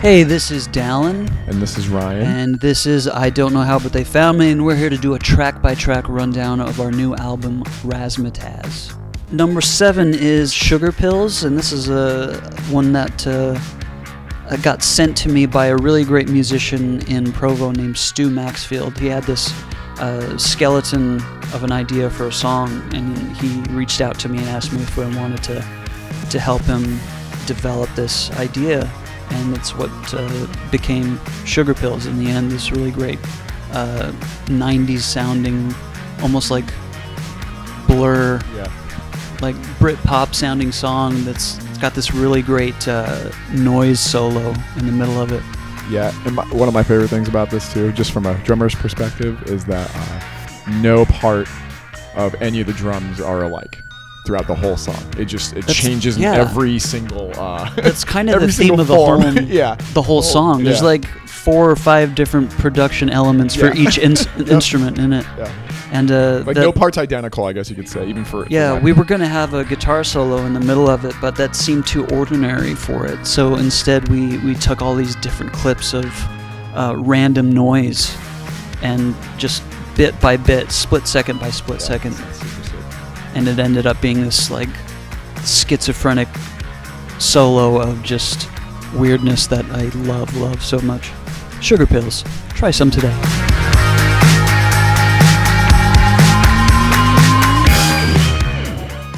Hey, this is Dallin. And this is Ryan. And this is I Don't Know How But They Found Me, and we're here to do a track-by-track rundown of our new album, Razzmatazz. Number 7 is Sugar Pills, and this is one that got sent to me by a really great musician in Provo named Stu Maxfield. He had this skeleton of an idea for a song, and he reached out to me and asked me if I wanted to help him develop this idea. And it's what became Sugar Pills in the end, this really great 90s sounding, almost like Blur, like Brit-pop sounding song that's got this really great noise solo in the middle of it. Yeah, and one of my favorite things about this too, just from a drummer's perspective, is that no part of any of the drums are alike throughout the whole song. It changes in every single that's kind of the theme of the whole song. There's like 4 or 5 different production elements for each instrument in it. And like no part's identical, I guess you could say, even for we were gonna have a guitar solo in the middle of it, but that seemed too ordinary for it. So instead we took all these different clips of random noise and just bit by bit, split second by split second. And it ended up being this like schizophrenic solo of just weirdness that I love so much. Sugar Pills. Try some today.